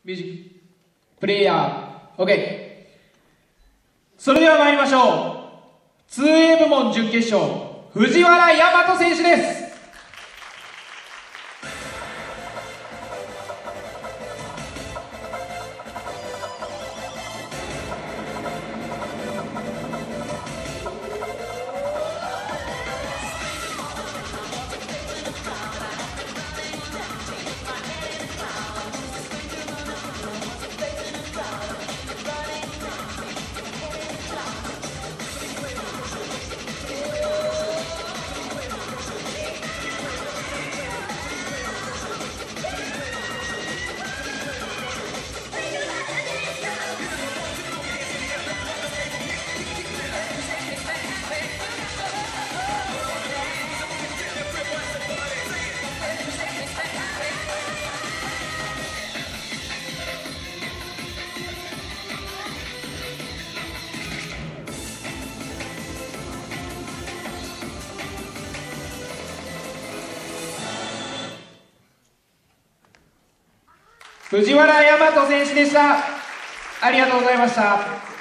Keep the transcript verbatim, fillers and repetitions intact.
ミュージックプレイヤー OK。 それでは参りましょう。 ツーエー 部門準決勝、藤原大和選手です。藤原大和選手でした。ありがとうございました。